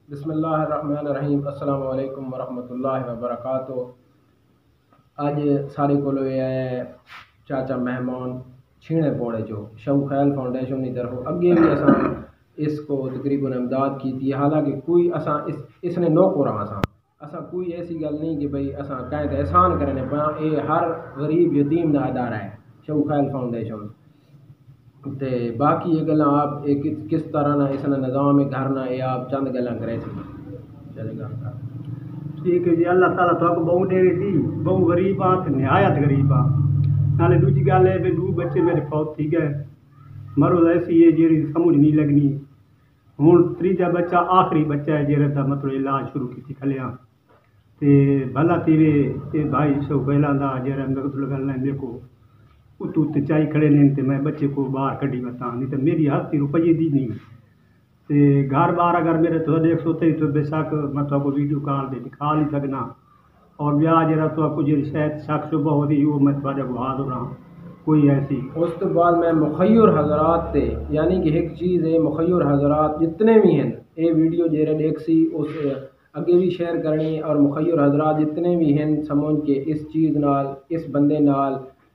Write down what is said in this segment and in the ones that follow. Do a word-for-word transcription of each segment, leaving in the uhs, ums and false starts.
بسم اللہ الرحمن الرحیم السلام علیکم ورحمۃ اللہ وبرکاتہ۔ اج سارے کو چاچا مہمان چھینے پوڑے جو شو خیال فاؤنڈیشن کی طرف اگے بھی اساں اس کو تقریباً امداد کی تھی، حالانکہ کوئی اساں اس اس نے نو کو رہا اساں اساں کوئی ایسی گل نہیں کہ بھئی اساں کہیں تے احسان کرنے پیا، اے ہر غریب یتیم دا ادارہ ہے شو خیال فاؤنڈیشن تے باقی یہ گلاں آپ ایک کس طرح نہ اس نے نظام گھر نہ یہ آپ چند گلاں کرے سی چلے گا۔ ٹھیک ہے جی، اللہ تعالیٰ تو بہو دے دی بہو غریب آ نہایت غریب آ نالے دوجی گل ہے دو بچے میرے فوت تھی گئے، مرض ایسی ہے جیڑی سمجھ نہیں لگنی۔ ہوں تیجا بچہ آخری بچہ ہے جیڑا دا مطلب علاج شروع کی کھلیاں تے بھلا تیرے تے بھائی سو پہلا دا جیڑا مطلب گل ہے میرے کو اتو تے چائی کھڑے نہیں تے میں بچے کو باہر کڈی بتا نہیں تے میری ہستی روپیے دی نہیں تے گھر بار اگر میرے تو دیکھ سوتے تو بے شک مطلب کو ویڈیو کال دے دکھا نہیں سکنا، اور بیا جرا تو کچھ شاید شک شبہ ہوتی وہ میں تھوڑا کو حاضر رہا کوئی ایسی۔ اس تو بعد میں مخیر حضرات تے یعنی کہ ایک چیز ہے مخیر حضرات جتنے بھی ہیں اے ویڈیو جیرے دیکھ سی اس اگے بھی شیئر کرنی، اور مخیر حضرات جتنے بھی ہیں سمجھ کے اس چیز نال اس بندے نال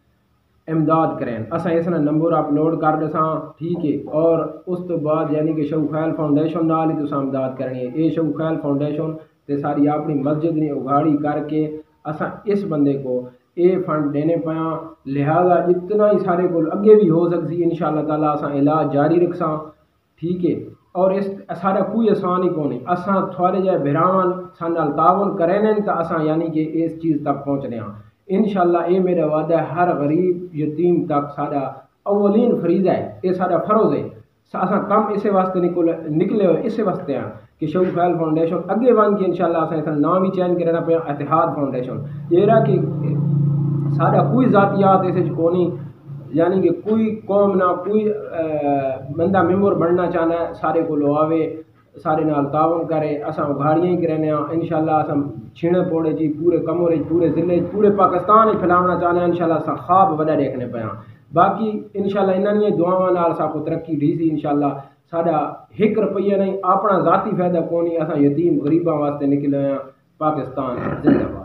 امداد کریں، اساں اس نے نمبر اپلوڈ کر دساں ٹھیک ہے، اور اس تو بعد یعنی کہ شو خیال فاؤنڈیشن نال ہی تساں امداد کرنی ہے۔ اے شو خیال فاؤنڈیشن تے ساری اپنی مسجد نے اگاڑی کر کے اساں اس بندے کو اے فنڈ دینے پیاں، لہذا جتنا ہی سارے کو اگے بھی ہو سکسی انشاءاللہ تعالیٰ اساں علاج جاری رکھساں ٹھیک ہے، اور اس سارا کوئی آسان ہی کون اساں تھوڑے جائے بہراون سان نال تعاون کریں تو اساں یعنی کہ اس چیز تک پہنچنے ہاں انشاءاللہ۔ اے میرا وعدہ ہے ہر غریب یتیم تک سارا اولین فریضہ ہے، یہ سارا فرض ہے، اساں کم اسے واسطے نکلے نکلے ہوئے اسے واسطے ہیں کہ شو خیال فاؤنڈیشن اگے بن کے انشاءاللہ اساں اس نام ہی چینج کرنا پیا اتحاد فاؤنڈیشن، یہ رہا کہ سارا کوئی ذاتیات اسے کونی یعنی کہ کوئی قوم نہ کوئی بندہ ممبر بننا چاہنا ہے سارے کو لو آوے سارے نال تعاون کرے، اساں اگاڑیاں ہی کرنے ہاں انشاءاللہ۔ اساں چھینے پوڑے جی پورے کمرے پورے ضلع پورے پاکستان ہی پھیلاونا چاہنے ہیں انشاءاللہ، اساں خواب وڈا دیکھنے پہ ہاں۔ باقی انشاءاللہ انہاں دی دعاواں نال سا کو ترقی ڈی سی انشاءاللہ، ساڈا ایک روپیہ نہیں اپنا ذاتی فائدہ کونی، اساں یتیم غریباں واسطے نکلے ہیں۔ پاکستان زندہ باد۔